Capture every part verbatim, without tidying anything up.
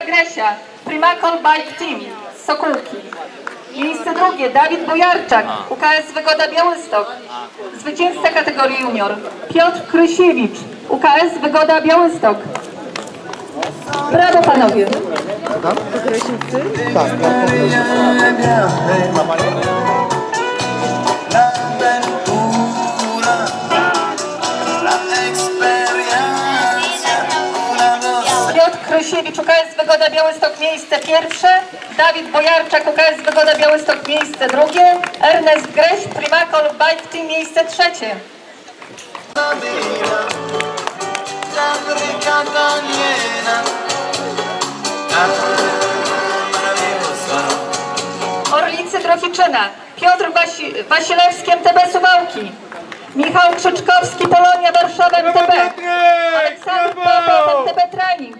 Gresia, Primakol Bike Team z Sokółki. Miejsce drugie Dawid Bojarczak, U K S Wygoda Białystok. Zwycięzca kategorii junior Piotr Krysiewicz, U K S Wygoda Białystok. Brawo panowie! Tak, Piotr Krysiewicz, U K S Wygoda Białystok, miejsce pierwsze. Dawid Bojarczak, U K S Wygoda Białystok, miejsce drugie. Ernest Greś, Primakol Bike Team, miejsce trzecie. Orlicy Drohiczyna, Piotr Wasi Wasilewski, M T B Suwałki. Michał Krzyczkowski, Polonia Warszawa, M T B. Aleksander Popow, M T B Training.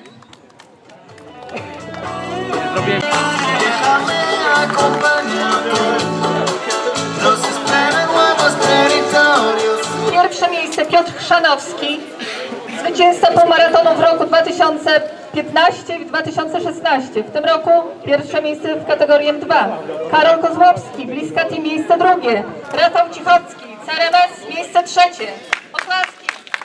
Pierwsze miejsce Piotr Chrzanowski, zwycięzca półmaratonu w roku dwa tysiące piętnastym i dwa tysiące szesnastym. W tym roku pierwsze miejsce w kategorii M dwa. Karol Kozłowski, Bliska Team, miejsce drugie. Rafał Cichocki, C R M S, miejsce trzecie. Oklaski.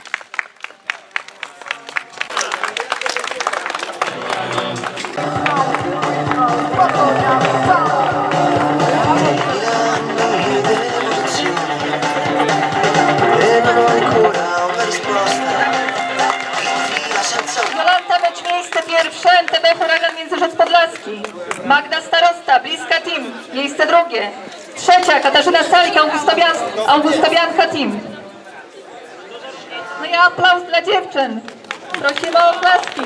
Jolanta Mecz, miejsce pierwsze, M T B Huragan Międzyrzec Podlaski. Magda Starosta, Bliska Team, miejsce drugie. Trzecia Katarzyna Salik, Augustowianka Team. No i aplauz dla dziewczyn. Prosimy o oklaski.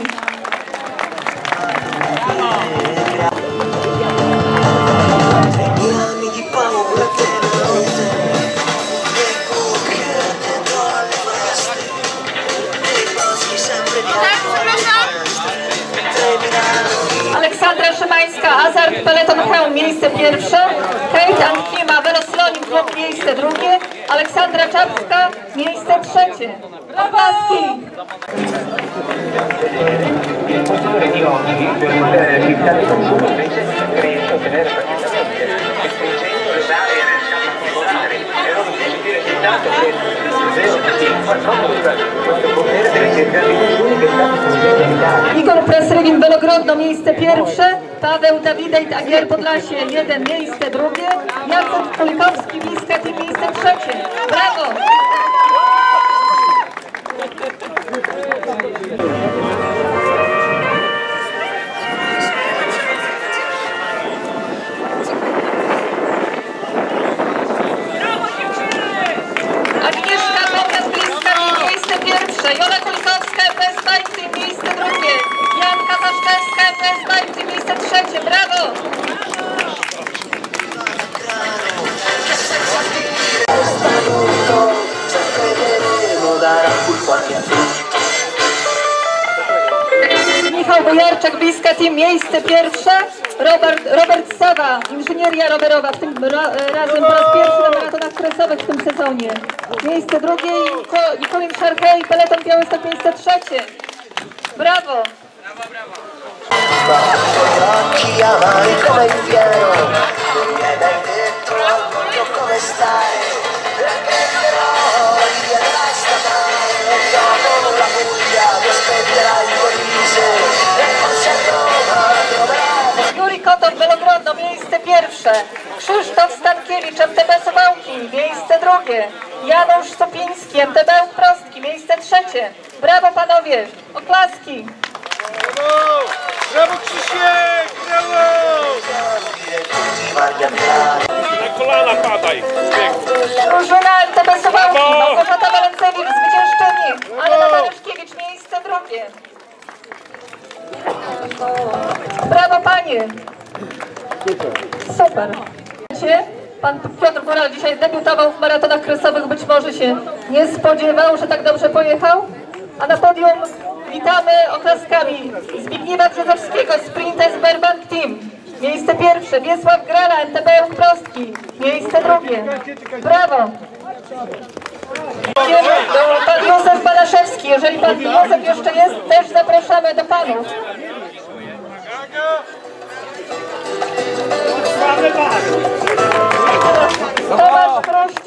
Aleksandra Szymańska, Azart Peleton Hełm, miejsce pierwsze. Kate Ankima, Veloslonim Klub, miejsce drugie. Aleksandra Czapska, miejsce trzecie. Oklaski! Igor Presrygin, Welogrodno, miejsce pierwsze. Paweł Dawidejt, Agier Podlasie, jeden, miejsce drugie. Jacek Kulikowski, Bliska Team, miejsce trzecie. Brawo! Agnieszka Tomias, Bliska Team, miejsce pierwsze. Jola Kulikowska, F S Bike Team, miejsce drugie. Janka Taszczewska, F S Bike Team, miejsce trzecie. Brawo! Michał Bojarczak, Bliska Team, miejsce pierwsze. Robert, Robert Sawa, Inżynieria Rowerowa, w tym ra, razem po raz pierwszy na maratonach kresowych w tym sezonie. Miejsce drugie. Nikolin Szarhej, Peleton Białystok, miejsce trzecie. Brawo! Juri Kotor, Welogrodno, miejsce pierwsze. Krzysztof Stankiewicz, M T B Suwałki, miejsce drugie. Janusz Sopiński, M T B Prostki, miejsce trzecie. Brawo panowie, oklaski. Brawo! Brawo Krzysiek! Brawo! Na kolana padaj! Drużyna M T B Suwałki, Małgorzata Walencewicz, zwyciężczyni. Anna Dariuszkiewicz, miejsce drugie. Brawo panie! Super! Pan Piotr Góral dzisiaj debiutował w maratonach kresowych, być może się nie spodziewał, że tak dobrze pojechał. A na podium witamy oklaskami Zbigniewa Brzozowskiego, Sprinters Berbank Team. Miejsce pierwsze, Wiesław Grala, N T B Prostki. Miejsce drugie. Brawo! Pan Józef Balaszewski, jeżeli pan Józef jeszcze jest, też zapraszamy do panów.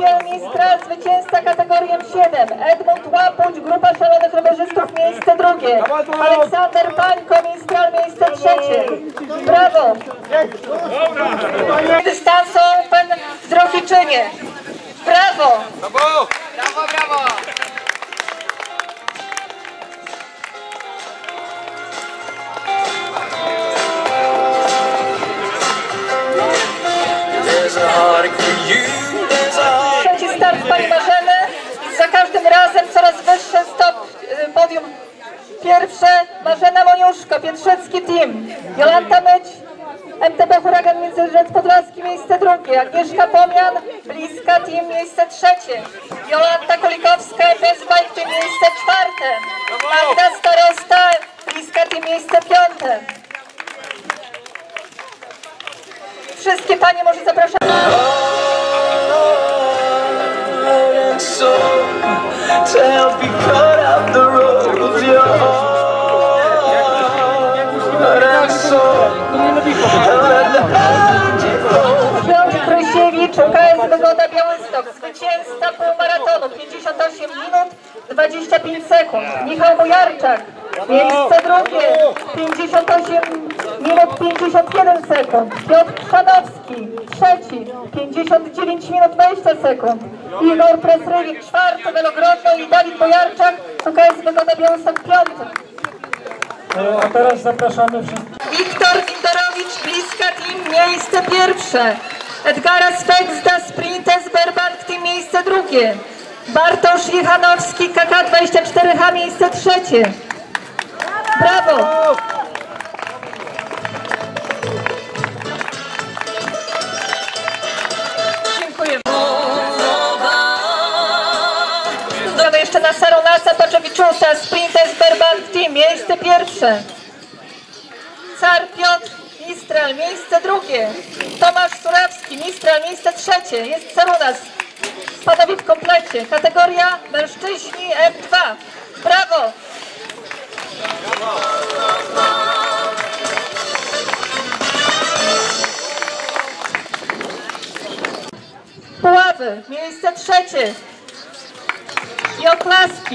Michał Mistral, zwycięzca kategorią siedem. Edmund Łapuć, grupa szalonych rowerzystów, miejsce drugie. Aleksander Pańko, Mistral, miejsce trzecie. Brawo! Dystansu Open w Drohiczynie. Brawo! Brawo! Brawo, brawo! Trzeci start pani Marzeny. Za każdym razem coraz wyższy stop y, podium. Pierwsze Marzena Moniuszko, Pietrzecki Team. Jolanta Myć, M T B Huragan Międzyrzec Podlaski, miejsce drugie. Agnieszka Pomian, Bliska Team, miejsce trzecie. Jolanta Kolikowska, M P S Bike Team, miejsce czwarte. Magda Starosta, Bliska Team, miejsce piąte. Wszystkie panie może zapraszam. So, to help you cut out the roads you're on. And so, let the magic flow. Piotr Krysiewicz, U K S Wygoda Białystok, zwycięzca półmaratonu, pięćdziesiąt osiem minut, dwadzieścia pięć sekund. Michał Bojarczak, miejsce drugie, pięćdziesiąt osiem minut, pięćdziesiąt jeden sekund. Piotr Chrzanowski, trzeci, pięćdziesiąt dziewięć minut, dwadzieścia sekund. Igor Presrywik, czwarty, Wielogrodno i Dawid Bojarczak, U K S Wygoda Białystok, piąty. A teraz zapraszamy wszystkich. Wiktor Windorowicz, Bliska Team, miejsce pierwsze. Edgaras Feksda, Sprintes Berbank Team, miejsce drugie. Bartosz Jechanowski, K K dwadzieścia cztery H, miejsce trzecie. Brawo! Dziękuję. Dodamy jeszcze na Saronasa Paczewiczusa, Sprintes Berbank Team, miejsce pierwsze. Car Piotr Mistral, miejsce drugie. Tomasz Surawski, Mistral, miejsce trzecie. Jest Sarunas. Panowie w komplecie. Kategoria mężczyźni F dwa. Brawo! Puławy, miejsce trzecie. I oklaski.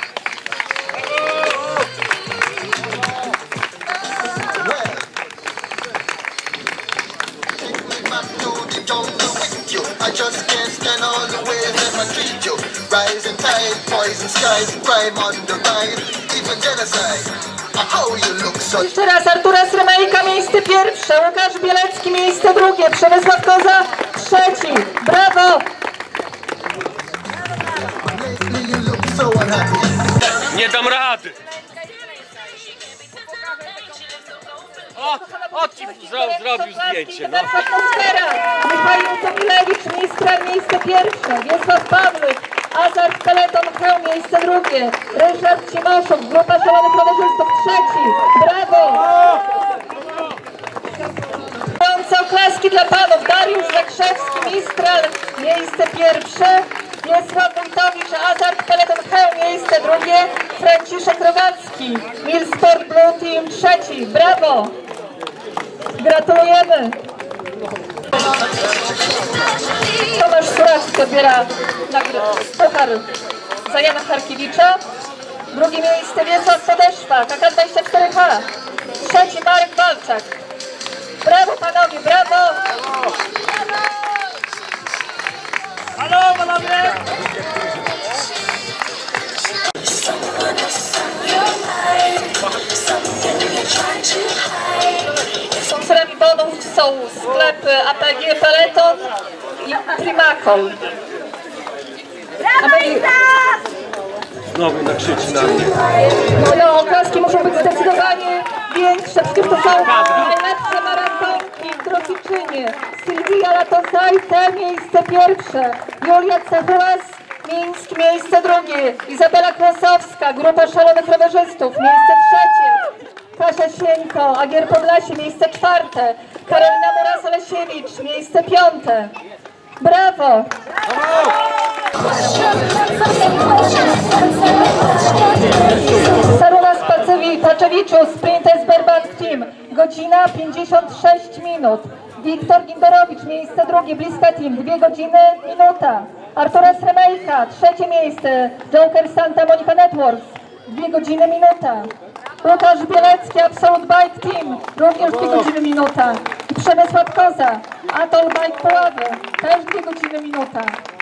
I just can't stand all the ways that I treat you. Rising tide, poison skies, crime on the rise, even genocide. How you look so. Jeszcze raz Artura Sremejka, miejsce pierwsze. Łukasz Bielecki, miejsce drugie. Przemysław Koza, trzeci. Brawo! Lately you look so unhappy. Nie dam rady! O, o ci zro- zrobił zdjęcie, no. Atmosfera. Michał Tomilewicz, Mistral, miejsce pierwsze. Wiesław Pawlik, Azar Peleton, Heł, miejsce drugie. Ryszard Cimoszów, grupa szalonych rowerzystów, trzeci. Brawo! Gorące oklaski dla panów. Dariusz Zakrzewski, Mistral, miejsce pierwsze. Wiesław Wójtowicz, Azar Peleton, Heł, miejsce drugie. Franciszek Rowacki, Milsport Blue Team, trzeci. Brawo! Gratulujemy! Tomasz Surawski odbiera puchar za Jana Charkiewicza. Drugie miejsce Wiesław Podeszwa, K K dwadzieścia cztery H. Trzeci Marek Walczak. Brawo panowie, brawo! Halo, panowie! Sponsorami bonów są sklepy A P G Peleton i Primacol. A my... Znowu nakrzyczy na mnie. No, oklaski muszą być zdecydowanie większe, przecież to są najlepsze maratonki w Drohiczynie. Sylwia Latosajte, miejsce pierwsze. Julia Cechulas, Mińsk, miejsce drugie. Izabela Kłosowska, grupa szalonych rowerzystów, miejsce trzecie. Kasia Sieńko, Agier Podlasie, miejsce czwarte. Karolina Muras-Olesiewicz, miejsce piąte. Brawo! Sarunas Paczewiczu, Sprintes Berbank Team, godzina pięćdziesiąt sześć minut. Wiktor Ginderowicz, miejsce drugie, Bliska Team, dwie godziny, minuta. Artura Sremejka, trzecie miejsce. Joker Santa Monica Networks, dwie godziny minuta. Łukasz Bielecki, Absolute Bike Team, również dwie godziny minuta. I Przemysław Koza, Atol Bike Puławy, też dwie godziny minuta.